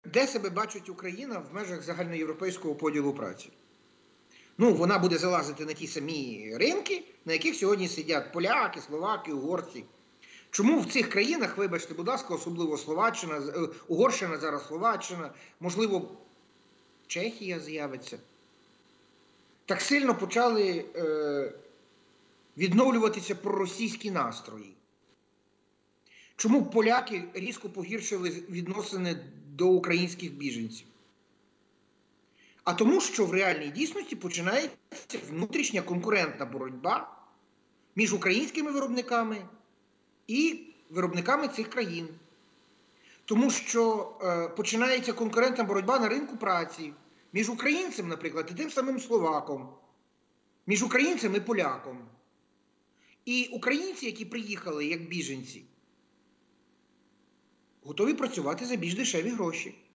де себе бачить Україна в межах загальноєвропейського поділу праці? Ну, вона буде залазити на ті самі ринки, на яких сьогодні сидять поляки, словаки, угорці. Чому в цих країнах, вибачте, будь ласка, особливо Словаччина, Угорщина, зараз Словаччина, можливо, Чехія з'явиться, так сильно почали відновлюватися проросійські настрої? Чому поляки різко погіршили відносини до українських біженців? А тому, що в реальній дійсності починається внутрішня конкурентна боротьба між українськими виробниками і виробниками цих країн. Тому що починається конкурентна боротьба на ринку праці між українцем, наприклад, і тим самим словаком, між українцем і поляком. І українці, які приїхали як біженці, готові працювати за більш дешеві гроші.